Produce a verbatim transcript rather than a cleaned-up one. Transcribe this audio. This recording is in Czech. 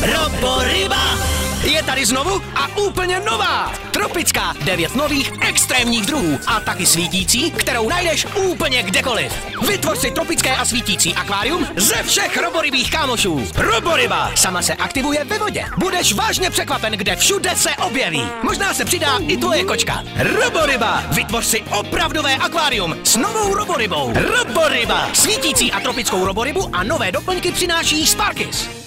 Roboryba je tady znovu a úplně nová. Tropická, devět nových extrémních druhů a taky svítící, kterou najdeš úplně kdekoliv. Vytvoř si tropické a svítící akvárium ze všech roborybých kámošů. Roboryba sama se aktivuje ve vodě. Budeš vážně překvapen, kde všude se objeví. Možná se přidá i tvoje kočka. Roboryba. Vytvoř si opravdové akvárium s novou roborybou. Roboryba. Svítící a tropickou roborybu a nové doplňky přináší Sparkis.